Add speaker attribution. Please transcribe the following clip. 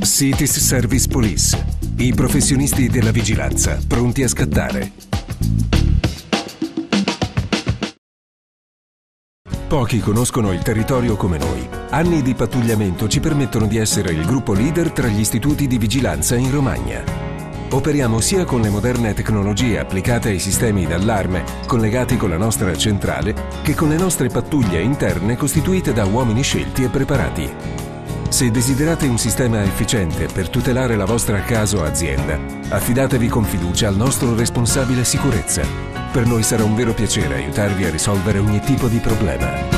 Speaker 1: Cities Service Police. I professionisti della vigilanza, pronti a scattare. Pochi conoscono il territorio come noi. Anni di pattugliamento ci permettono di essere il gruppo leader tra gli istituti di vigilanza in Romagna. Operiamo sia con le moderne tecnologie applicate ai sistemi d'allarme, collegati con la nostra centrale, che con le nostre pattuglie interne costituite da uomini scelti e preparati. Se desiderate un sistema efficiente per tutelare la vostra casa o azienda, affidatevi con fiducia al nostro responsabile sicurezza. Per noi sarà un vero piacere aiutarvi a risolvere ogni tipo di problema.